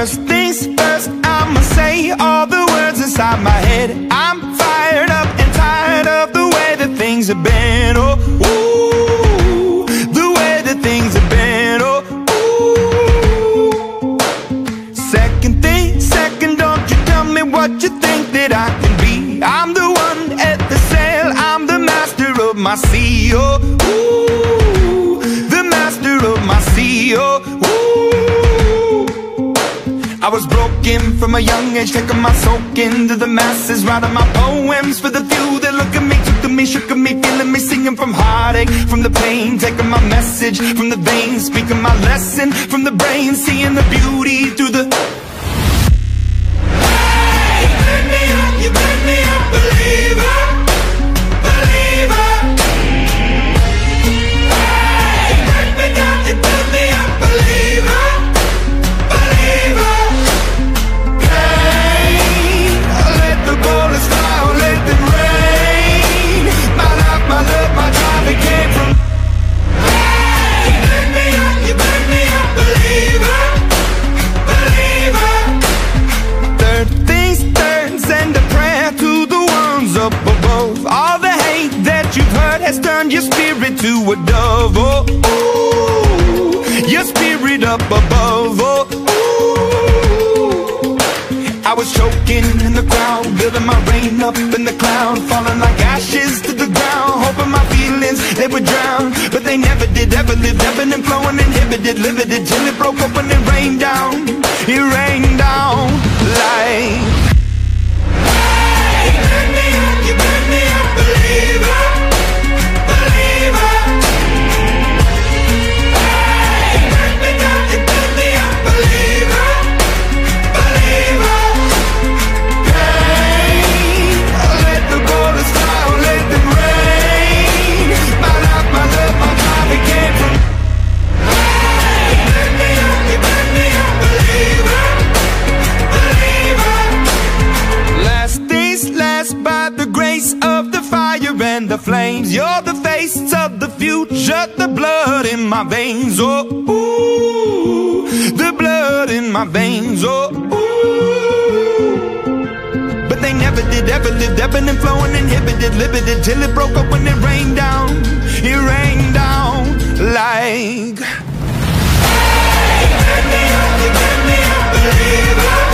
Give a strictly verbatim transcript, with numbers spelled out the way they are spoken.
First things first, I'ma say all the words inside my head. I'm fired up and tired of the way that things have been. Oh, ooh, the way that things have been. Oh, ooh. Second thing, second, don't you tell me what you think that I can be. I'm the one at the sail, I'm the master of my sea. Oh, ooh, the master of my sea. Oh, ooh. I was broken from a young age, taking my soak into the masses, writing my poems for the few that look at me, took to me, shook at me, feeling me, singing from heartache, from the pain, taking my message from the veins, speaking my lesson from the brain, seeing the beauty through the... Hey, you burn me up, you burn me up, believer, believer. Hey, you burn me down, you burn me up, believer, believer. Bullets fly, or let them rain. My life, my love, my drive, it came from. Hey, you burn me up, you burn me up, believer, believer. Third things third, send a prayer to the ones up above. All the hate that you've heard has turned your spirit to a dove. Oh, ooh, your spirit up above. Oh, ooh. I was choking in the crowd, building my rain up in the cloud, falling like ashes to the ground, hoping my feelings, they would drown, but they never did, ever lived, ebbing and flowing, inhibited, limited, till it broke up when it rained down, it rained down like... Hey, you burn me up, you burn me up, believer, believer. Hey, you burn me down, you burn me up, believer, believer. And the flames, you're the face of the future, the blood in my veins. Oh, ooh, the blood in my veins. Oh, ooh. But they never did, ever lived, ebbing and flowing, inhibited, limited, till it broke up when it rained down. It rained down like... Hey, you burn me up, you burn me up, believer.